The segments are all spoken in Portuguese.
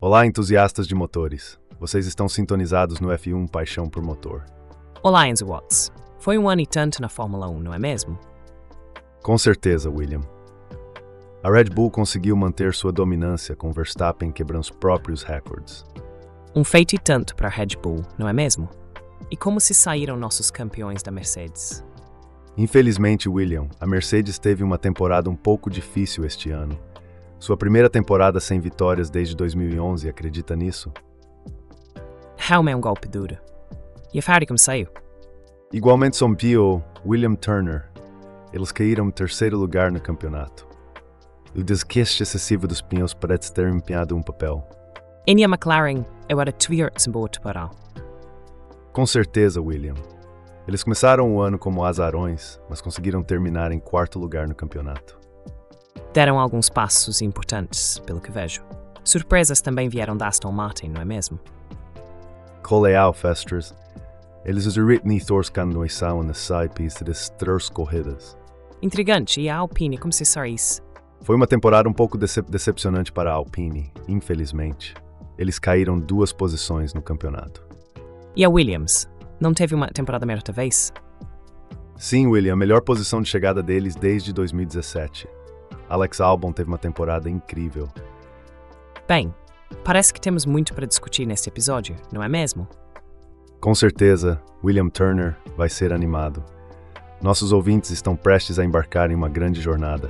Olá, entusiastas de motores. Vocês estão sintonizados no F1 Paixão por Motor. Olá, Enzo Watts. Foi um ano e tanto na Fórmula 1, não é mesmo? Com certeza, William. A Red Bull conseguiu manter sua dominância com Verstappen quebrando os próprios recordes. Um feito e tanto para a Red Bull, não é mesmo? E como se saíram nossos campeões da Mercedes? Infelizmente, William, a Mercedes teve uma temporada um pouco difícil este ano. Sua primeira temporada sem vitórias desde 2011, acredita nisso? Realmente é um golpe duro. E a Ferrari como saiu? Igualmente sombrio, William Turner. Eles caíram em terceiro lugar no campeonato. O desgaste excessivo dos pneus parece ter empenhado um papel. E a McLaren, eu era tvivert boa para. Com certeza, William. Eles começaram o ano como azarões, mas conseguiram terminar em quarto lugar no campeonato. Deram alguns passos importantes, pelo que vejo. Surpresas também vieram da Aston Martin, não é mesmo? Coleal Festers. Eles usaram Thorskan no Isao na side-pista das 3 corridas. Intrigante, e a Alpine, como se sai isso? Foi uma temporada um pouco decepcionante para a Alpine, infelizmente. Eles caíram 2 posições no campeonato. E a Williams? Não teve uma temporada melhor outra vez? Sim, William, a melhor posição de chegada deles desde 2017. Alex Albon teve uma temporada incrível. Bem, parece que temos muito para discutir neste episódio, não é mesmo? Com certeza, William Turner vai ser animado. Nossos ouvintes estão prestes a embarcar em uma grande jornada.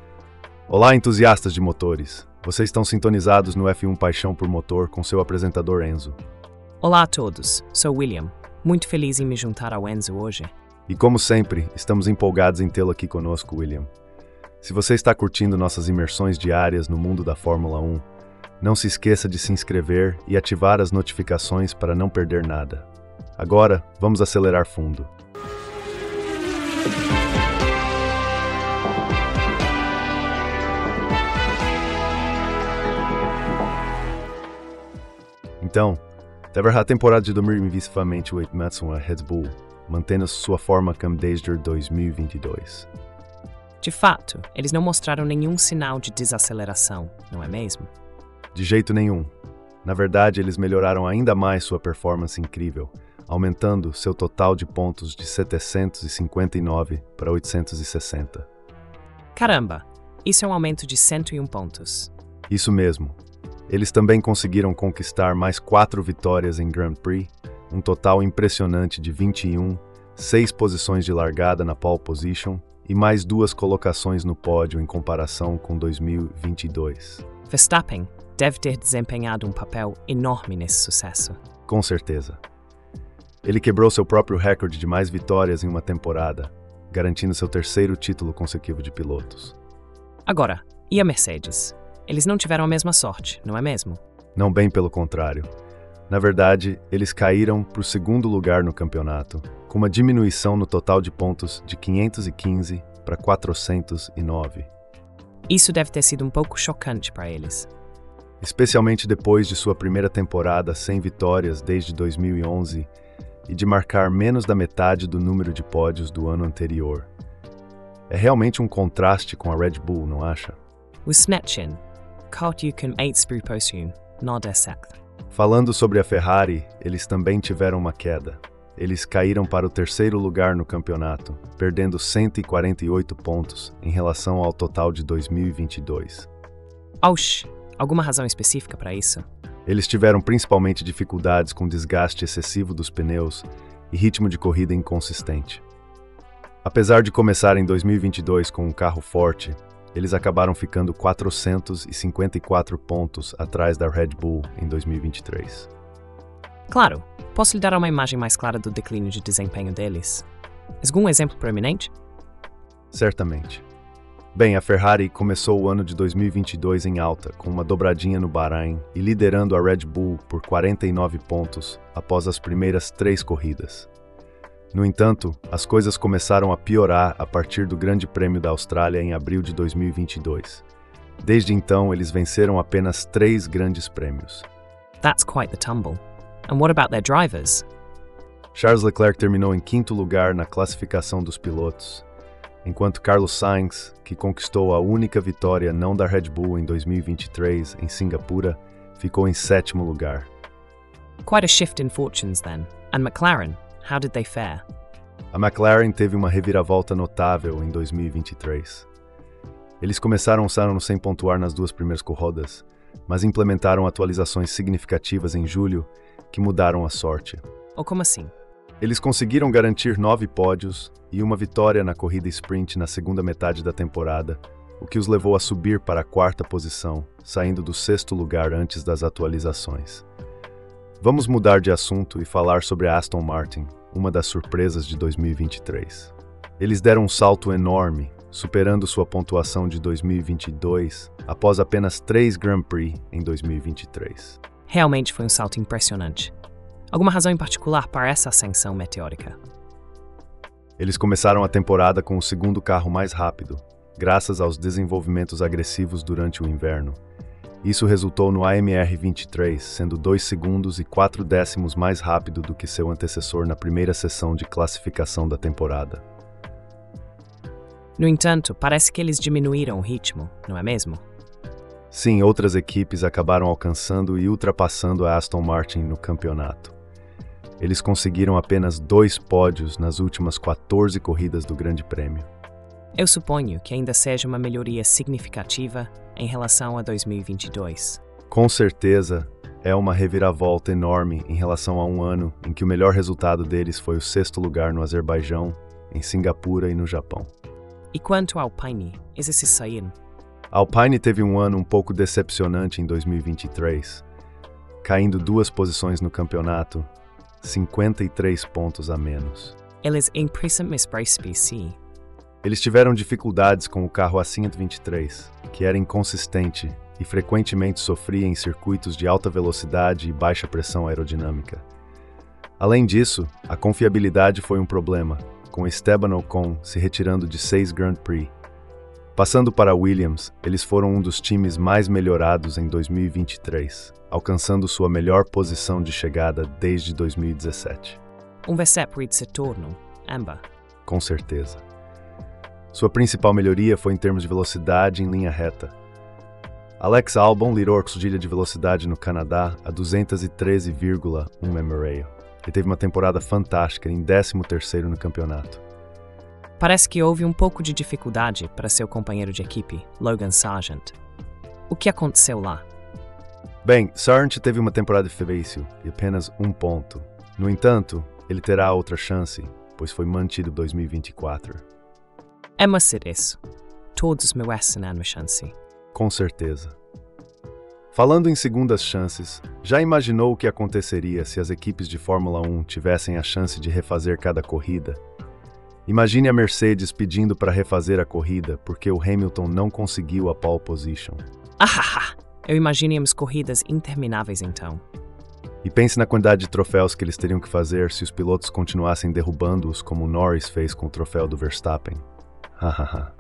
Olá, entusiastas de motores. Vocês estão sintonizados no F1 Paixão por Motor com seu apresentador Enzo. Olá a todos, sou William. Muito feliz em me juntar ao Enzo hoje. E como sempre, estamos empolgados em tê-lo aqui conosco, William. Se você está curtindo nossas imersões diárias no mundo da Fórmula 1, não se esqueça de se inscrever e ativar as notificações para não perder nada. Agora, vamos acelerar fundo. Então, teve a temporada de 2028 Matson a Red Bull, mantendo sua forma desde 2022. De fato, eles não mostraram nenhum sinal de desaceleração, não é mesmo? De jeito nenhum. Na verdade, eles melhoraram ainda mais sua performance incrível, aumentando seu total de pontos de 759 para 860. Caramba, isso é um aumento de 101 pontos. Isso mesmo. Eles também conseguiram conquistar mais 4 vitórias em Grand Prix, um total impressionante de 21, 6 posições de largada na pole position e mais 2 colocações no pódio em comparação com 2022. Verstappen deve ter desempenhado um papel enorme nesse sucesso. Com certeza. Ele quebrou seu próprio recorde de mais vitórias em uma temporada, garantindo seu 3º título consecutivo de pilotos. Agora, e a Mercedes? Eles não tiveram a mesma sorte, não é mesmo? Não, bem pelo contrário. Na verdade, eles caíram para o 2º lugar no campeonato, com uma diminuição no total de pontos de 515 para 409. Isso deve ter sido um pouco chocante para eles. Especialmente depois de sua primeira temporada sem vitórias desde 2011 e de marcar menos da metade do número de pódios do ano anterior. É realmente um contraste com a Red Bull, não acha? O Snetchin, kort you can 8 position, not a sect. Falando sobre a Ferrari, eles também tiveram uma queda. Eles caíram para o 3º lugar no campeonato, perdendo 148 pontos em relação ao total de 2022. Aush, alguma razão específica para isso? Eles tiveram principalmente dificuldades com desgaste excessivo dos pneus e ritmo de corrida inconsistente. Apesar de começar em 2022 com um carro forte, eles acabaram ficando 454 pontos atrás da Red Bull em 2023. Claro, posso lhe dar uma imagem mais clara do declínio de desempenho deles. Algum exemplo proeminente? Certamente. Bem, a Ferrari começou o ano de 2022 em alta, com uma dobradinha no Bahrein e liderando a Red Bull por 49 pontos após as primeiras 3 corridas. No entanto, as coisas começaram a piorar a partir do Grande Prêmio da Austrália em abril de 2022. Desde então, eles venceram apenas 3 grandes prêmios. That's quite the tumble. And what about their drivers? Charles Leclerc terminou em 5º lugar na classificação dos pilotos, enquanto Carlos Sainz, que conquistou a única vitória não da Red Bull em 2023 em Singapura, ficou em sétimo lugar. Quite a shift in fortunes then. And McLaren, how did they fare? A McLaren teve uma reviravolta notável em 2023. Eles começaram o ano sem pontuar nas duas primeiras corridas, mas implementaram atualizações significativas em julho que mudaram a sorte. Ou como assim? Eles conseguiram garantir 9 pódios e uma vitória na corrida sprint na segunda metade da temporada, o que os levou a subir para a quarta posição, saindo do sexto lugar antes das atualizações. Vamos mudar de assunto e falar sobre a Aston Martin, uma das surpresas de 2023. Eles deram um salto enorme, superando sua pontuação de 2022 após apenas 3 Grand Prix em 2023. Realmente foi um salto impressionante. Alguma razão em particular para essa ascensão meteórica? Eles começaram a temporada com o segundo carro mais rápido, graças aos desenvolvimentos agressivos durante o inverno. Isso resultou no AMR 23, sendo 2 segundos e 4 décimos mais rápido do que seu antecessor na primeira sessão de classificação da temporada. No entanto, parece que eles diminuíram o ritmo, não é mesmo? Sim, outras equipes acabaram alcançando e ultrapassando a Aston Martin no campeonato. Eles conseguiram apenas 2 pódios nas últimas 14 corridas do Grande Prêmio. Eu suponho que ainda seja uma melhoria significativa em relação a 2022. Com certeza, é uma reviravolta enorme em relação a um ano em que o melhor resultado deles foi o 6º lugar no Azerbaijão, em Singapura e no Japão. E quanto ao Alpine, eles se saíram? A Alpine teve um ano um pouco decepcionante em 2023, caindo 2 posições no campeonato, 53 pontos a menos. Eles impressam Miss Brace BC. Eles tiveram dificuldades com o carro A123, que era inconsistente e frequentemente sofria em circuitos de alta velocidade e baixa pressão aerodinâmica. Além disso, a confiabilidade foi um problema, com Esteban Ocon se retirando de 6 Grand Prix. Passando para a Williams, eles foram um dos times mais melhorados em 2023, alcançando sua melhor posição de chegada desde 2017. Verstappen de Saturno, Amber. Com certeza. Sua principal melhoria foi em termos de velocidade em linha reta. Alex Albon liderou a corrida de velocidade no Canadá a 213,1 mph. Ele teve uma temporada fantástica em 13º no campeonato. Parece que houve um pouco de dificuldade para seu companheiro de equipe, Logan Sargent. O que aconteceu lá? Bem, Sargent teve uma temporada difícil e apenas 1 ponto. No entanto, ele terá outra chance, pois foi mantido em 2024. É Mercedes. Todos merecem uma chance. Com certeza. Falando em segundas chances, já imaginou o que aconteceria se as equipes de Fórmula 1 tivessem a chance de refazer cada corrida? Imagine a Mercedes pedindo para refazer a corrida porque o Hamilton não conseguiu a pole position. Ahaha! Eu imaginemos corridas intermináveis então. E pense na quantidade de troféus que eles teriam que fazer se os pilotos continuassem derrubando-os como Norris fez com o troféu do Verstappen. Hahaha.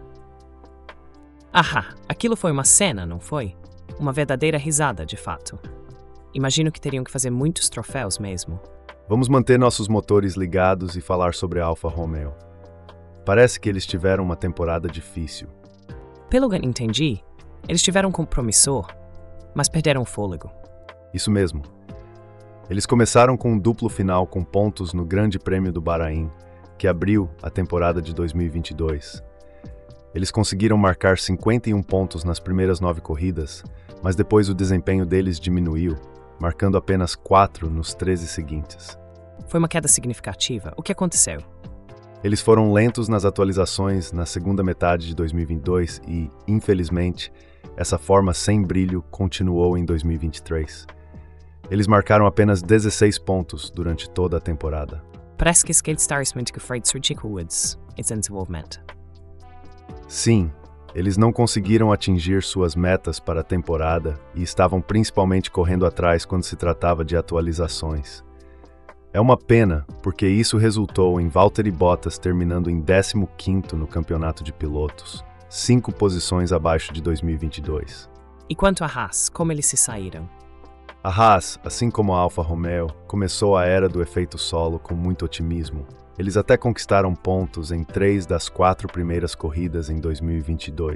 Aquilo foi uma cena, não foi? Uma verdadeira risada, de fato. Imagino que teriam que fazer muitos troféus mesmo. Vamos manter nossos motores ligados e falar sobre a Alfa Romeo. Parece que eles tiveram uma temporada difícil. Pelo que entendi, eles tiveram um compromissor, mas perderam o fôlego. Isso mesmo. Eles começaram com um duplo final com pontos no Grande Prêmio do Bahrein, que abriu a temporada de 2022. Eles conseguiram marcar 51 pontos nas primeiras 9 corridas, mas depois o desempenho deles diminuiu, marcando apenas 4 nos 13 seguintes. Foi uma queda significativa. O que aconteceu? Eles foram lentos nas atualizações na segunda metade de 2022 e, infelizmente, essa forma sem brilho continuou em 2023. Eles marcaram apenas 16 pontos durante toda a temporada. Parece que aquele estabelecimento que foi ridículo esse desenvolvimento. Sim, eles não conseguiram atingir suas metas para a temporada e estavam principalmente correndo atrás quando se tratava de atualizações. É uma pena, porque isso resultou em Valtteri Bottas terminando em 15º no campeonato de pilotos, 5 posições abaixo de 2022. E quanto a Haas, como eles se saíram? A Haas, assim como a Alfa Romeo, começou a era do efeito solo com muito otimismo. Eles até conquistaram pontos em 3 das 4 primeiras corridas em 2022.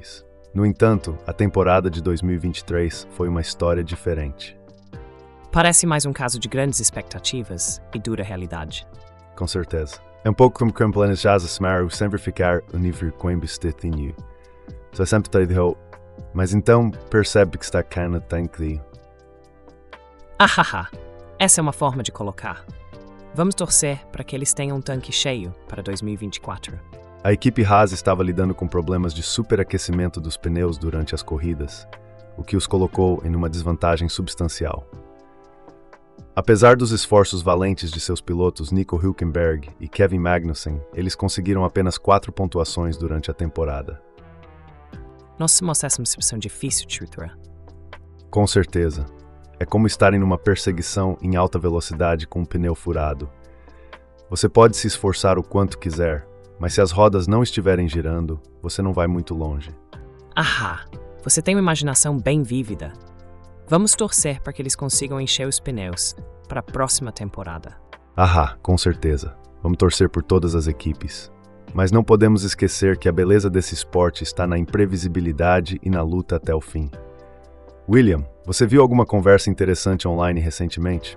No entanto, a temporada de 2023 foi uma história diferente. Parece mais um caso de grandes expectativas e dura realidade. Com certeza. É um pouco como quem planejas assumir sempre ficar o nível que investir em you. Você sempre te digo, mas então percebe que está cana tem que... Ahaha, essa é uma forma de colocar. Vamos torcer para que eles tenham um tanque cheio para 2024. A equipe Haas estava lidando com problemas de superaquecimento dos pneus durante as corridas, o que os colocou em uma desvantagem substancial. Apesar dos esforços valentes de seus pilotos Nico Hülkenberg e Kevin Magnussen, eles conseguiram apenas 4 pontuações durante a temporada. Nossa, essa é uma situação difícil, Truthra. Com certeza. É como estarem numa perseguição em alta velocidade com um pneu furado. Você pode se esforçar o quanto quiser, mas se as rodas não estiverem girando, você não vai muito longe. Ahá, você tem uma imaginação bem vívida. Vamos torcer para que eles consigam encher os pneus para a próxima temporada. Ahá, com certeza. Vamos torcer por todas as equipes. Mas não podemos esquecer que a beleza desse esporte está na imprevisibilidade e na luta até o fim. William, você viu alguma conversa interessante online recentemente?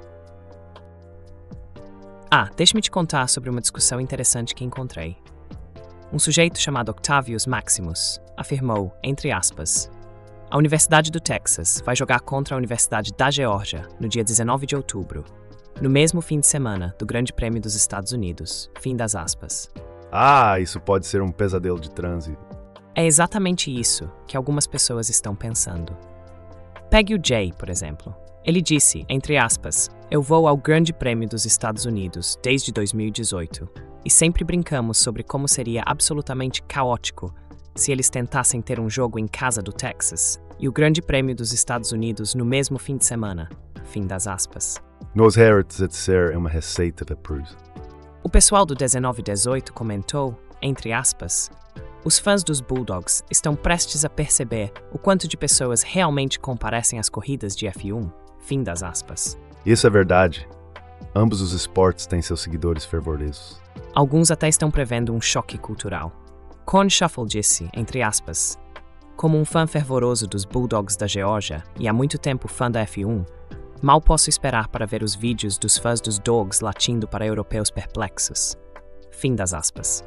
Deixa-me te contar sobre uma discussão interessante que encontrei. Um sujeito chamado Octavius Maximus afirmou, entre aspas, a Universidade do Texas vai jogar contra a Universidade da Geórgia no dia 19 de outubro, no mesmo fim de semana do Grande Prêmio dos Estados Unidos. Fim das aspas. Isso pode ser um pesadelo de trânsito. É exatamente isso que algumas pessoas estão pensando. Pegue o Jay, por exemplo. Ele disse, entre aspas, eu vou ao Grande Prêmio dos Estados Unidos desde 2018 e sempre brincamos sobre como seria absolutamente caótico se eles tentassem ter um jogo em casa do Texas e o Grande Prêmio dos Estados Unidos no mesmo fim de semana. Fim das aspas. Nos Hertz de ser uma receita de Proust. O pessoal do 1918 comentou, entre aspas, os fãs dos Bulldogs estão prestes a perceber o quanto de pessoas realmente comparecem às corridas de F1. Fim das aspas. Isso é verdade. Ambos os esportes têm seus seguidores fervorosos. Alguns até estão prevendo um choque cultural. Con Shuffle disse, entre aspas, como um fã fervoroso dos Bulldogs da Geórgia e há muito tempo fã da F1, mal posso esperar para ver os vídeos dos fãs dos Dogs latindo para europeus perplexos. Fim das aspas.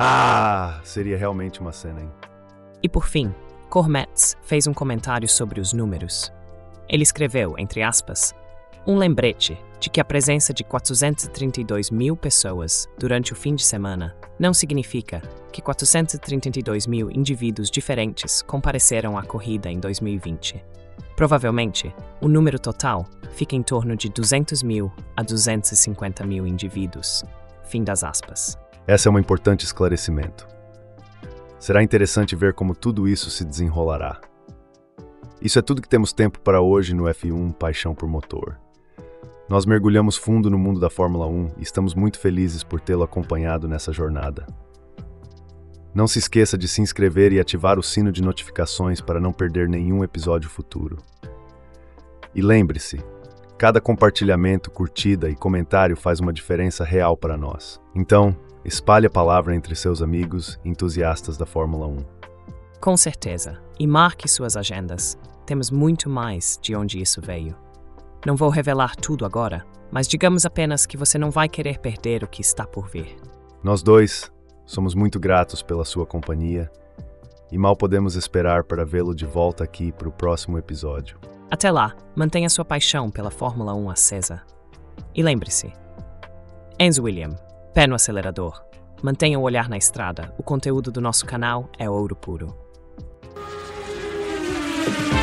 Seria realmente uma cena, hein? E por fim, Cormetz fez um comentário sobre os números. Ele escreveu, entre aspas, um lembrete de que a presença de 432 mil pessoas durante o fim de semana não significa que 432 mil indivíduos diferentes compareceram à corrida em 2020. Provavelmente, o número total fica em torno de 200 mil a 250 mil indivíduos. Fim das aspas. Esse é um importante esclarecimento. Será interessante ver como tudo isso se desenrolará. Isso é tudo que temos tempo para hoje no F1 Paixão por Motor. Nós mergulhamos fundo no mundo da Fórmula 1 e estamos muito felizes por tê-lo acompanhado nessa jornada. Não se esqueça de se inscrever e ativar o sino de notificações para não perder nenhum episódio futuro. E lembre-se, cada compartilhamento, curtida e comentário faz uma diferença real para nós. Então, espalhe a palavra entre seus amigos entusiastas da Fórmula 1. Com certeza, e marque suas agendas. Temos muito mais de onde isso veio. Não vou revelar tudo agora, mas digamos apenas que você não vai querer perder o que está por vir. Nós dois somos muito gratos pela sua companhia e mal podemos esperar para vê-lo de volta aqui para o próximo episódio. Até lá, mantenha sua paixão pela Fórmula 1 acesa. E lembre-se, Enzo William, pé no acelerador. Mantenha o olhar na estrada, o conteúdo do nosso canal é ouro puro.